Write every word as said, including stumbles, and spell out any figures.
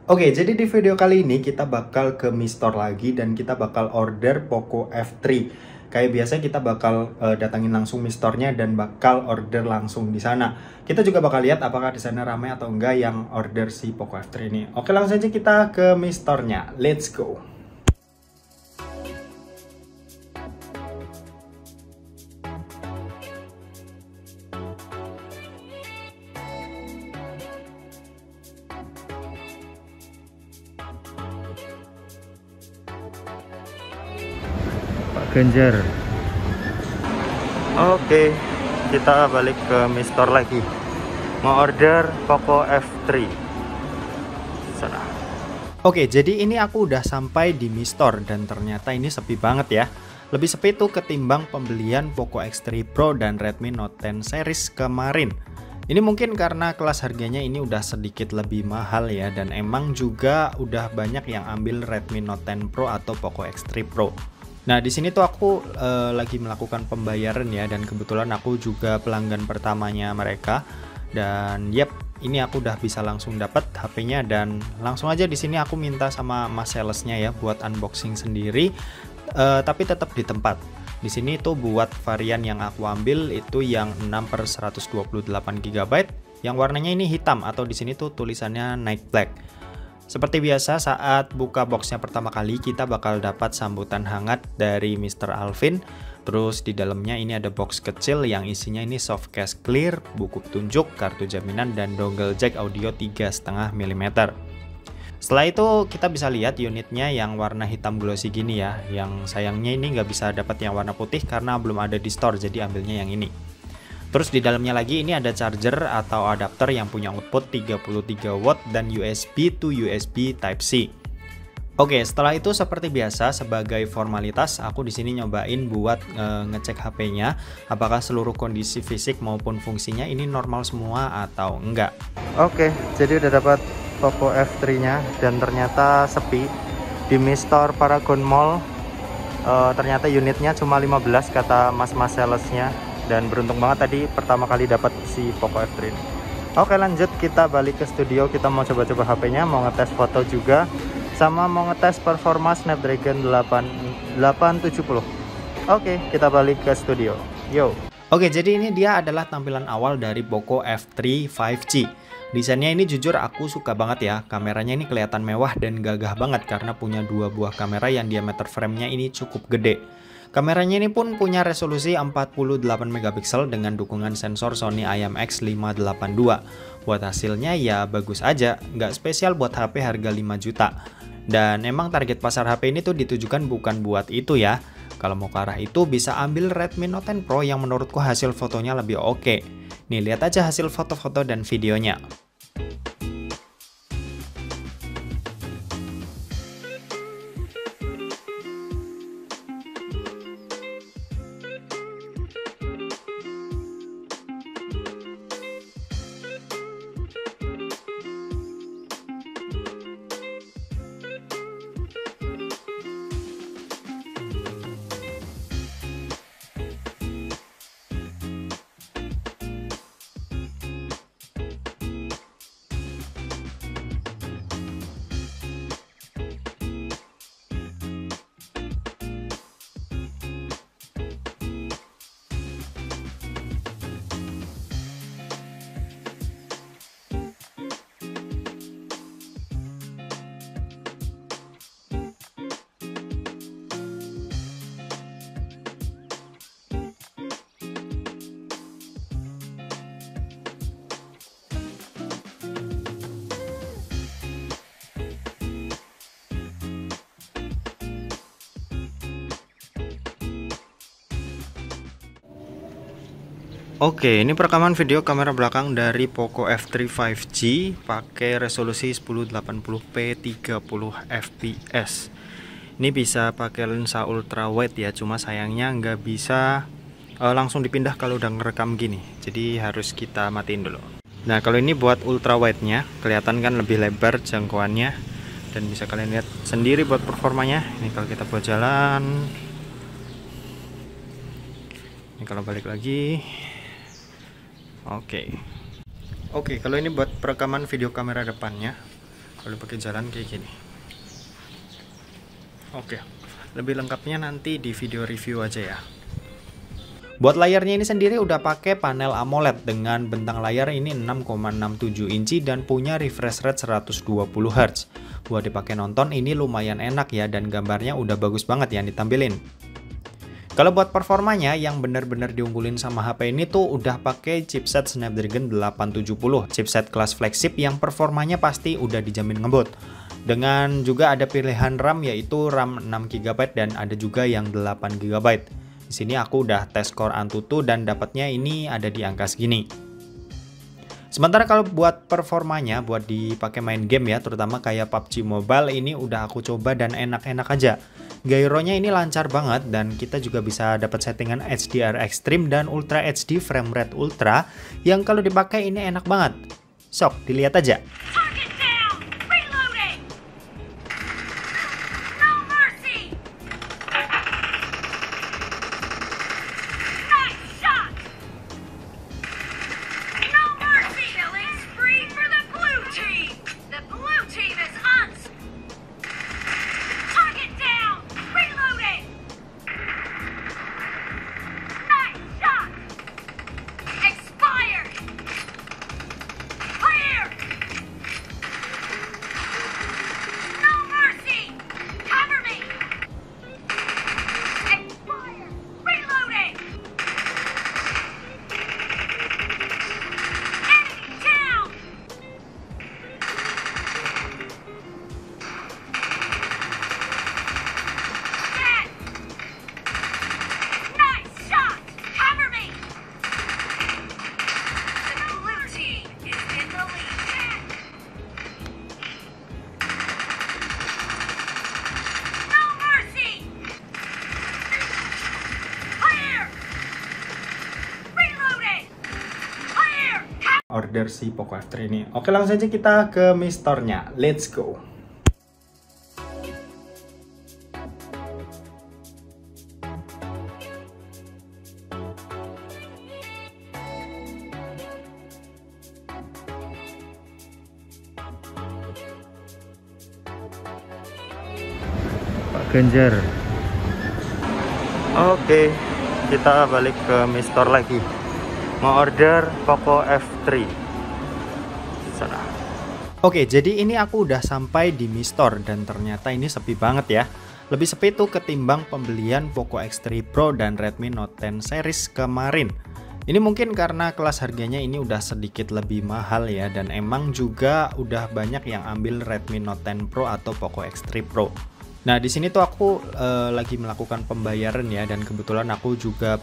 Oke, jadi di video kali ini kita bakal ke Mi Store lagi dan kita bakal order Poco F tiga. Kayak biasa kita bakal uh, datangin langsung Mi Store-nya dan bakal order langsung di sana. Kita juga bakal lihat apakah di sana ramai atau enggak yang order si Poco F tiga ini. Oke, langsung aja kita ke Mi Store-nya. Let's go. Ganjar. Oke, kita balik ke Mi Store lagi. Mau order Poco F tiga. Sana. Oke, jadi ini aku udah sampai di Mi Store dan ternyata ini sepi banget ya. Lebih sepi tuh ketimbang pembelian Poco X tiga Pro dan Redmi Note sepuluh series kemarin. Ini mungkin karena kelas harganya ini udah sedikit lebih mahal ya, dan emang juga udah banyak yang ambil Redmi Note sepuluh Pro atau Poco X tiga Pro. Nah, di sini tuh aku e, lagi melakukan pembayaran ya, dan kebetulan aku juga pelanggan pertamanya mereka. Dan yep, ini aku udah bisa langsung dapat H P-nya, dan langsung aja di sini aku minta sama mas salesnya ya buat unboxing sendiri, e, tapi tetap di tempat. Di sini tuh buat varian yang aku ambil itu yang enam per seratus dua puluh delapan giga byte, yang warnanya ini hitam atau di sini tuh tulisannya Night Black. Seperti biasa, saat buka boxnya pertama kali kita bakal dapat sambutan hangat dari mister Alvin. Terus di dalamnya ini ada box kecil yang isinya ini soft case clear, buku petunjuk, kartu jaminan, dan dongle jack audio tiga koma lima milimeter. Setelah itu kita bisa lihat unitnya yang warna hitam glossy gini ya. Yang sayangnya ini nggak bisa dapat yang warna putih karena belum ada di store, jadi ambilnya yang ini. Terus di dalamnya lagi ini ada charger atau adapter yang punya output tiga puluh tiga watt dan U S B to U S B Type C. Oke, setelah itu seperti biasa sebagai formalitas aku di sini nyobain buat e, ngecek H P-nya apakah seluruh kondisi fisik maupun fungsinya ini normal semua atau enggak. Oke, jadi udah dapat Poco F tiga-nya dan ternyata sepi di Mi Store Paragon Mall. E, ternyata unitnya cuma lima belas kata mas-mas salesnya. Dan beruntung banget tadi pertama kali dapat si Poco F tiga ini. Oke, lanjut kita balik ke studio. Kita mau coba-coba H P-nya, mau ngetes foto juga, sama mau ngetes performa Snapdragon delapan tujuh nol. Oke, kita balik ke studio. Yo. Oke, jadi ini dia adalah tampilan awal dari Poco F tiga lima G. Desainnya ini jujur aku suka banget ya. Kameranya ini kelihatan mewah dan gagah banget karena punya dua buah kamera yang diameter frame-nya ini cukup gede. Kameranya ini pun punya resolusi empat puluh delapan megapiksel dengan dukungan sensor Sony I M X lima delapan dua. Buat hasilnya ya bagus aja, nggak spesial buat H P harga lima juta. Dan emang target pasar H P ini tuh ditujukan bukan buat itu ya. Kalau mau ke arah itu bisa ambil Redmi Note sepuluh Pro yang menurutku hasil fotonya lebih oke. Nih, lihat aja hasil foto-foto dan videonya. Oke, ini perekaman video kamera belakang dari Poco F tiga lima G pakai resolusi sepuluh delapan puluh p tiga puluh F P S. Ini bisa pakai lensa ultra wide ya, cuma sayangnya nggak bisa uh, langsung dipindah kalau udah ngerekam gini. Jadi harus kita matiin dulu. Nah, kalau ini buat ultra wide-nya, kelihatan kan lebih lebar jangkauannya dan bisa kalian lihat sendiri buat performanya. Ini kalau kita buat jalan. Ini kalau balik lagi. Oke. Oke, kalau ini buat perekaman video kamera depannya. kalau pakai jalan kayak gini. Oke, lebih lengkapnya nanti di video review aja ya. Buat layarnya ini sendiri udah pakai panel AMOLED dengan bentang layar ini enam koma enam tujuh inci dan punya refresh rate seratus dua puluh hertz. Buat dipakai nonton ini lumayan enak ya, dan gambarnya udah bagus banget yang ditampilin. Kalau buat performanya yang bener-bener diunggulin sama H P ini tuh udah pakai chipset Snapdragon delapan tujuh nol, chipset kelas flagship yang performanya pasti udah dijamin ngebut. Dengan juga ada pilihan RAM yaitu RAM enam giga byte dan ada juga yang delapan giga byte. Di sini aku udah tes Core Antutu dan dapatnya ini ada di angka segini. Sementara kalau buat performanya buat dipakai main game ya, terutama kayak P U B G Mobile ini udah aku coba dan enak-enak aja. Gyronya ini lancar banget dan kita juga bisa dapat settingan H D R Extreme dan Ultra H D frame rate ultra yang kalau dipakai ini enak banget. Sok dilihat aja. Order si Poco F tiga ini. Oke, langsung aja kita ke Mi Store-nya. Let's go. Pak Ganjar. Oke, kita balik ke Mi Store lagi. Mau order Poco F tiga. Sana. Oke, jadi ini aku udah sampai di Mi Store dan ternyata ini sepi banget ya. Lebih sepi tuh ketimbang pembelian Poco X tiga Pro dan Redmi Note sepuluh series kemarin. Ini mungkin karena kelas harganya ini udah sedikit lebih mahal ya, dan emang juga udah banyak yang ambil Redmi Note sepuluh Pro atau Poco X tiga Pro. Nah, di sini tuh aku uh, lagi melakukan pembayaran ya, dan kebetulan aku juga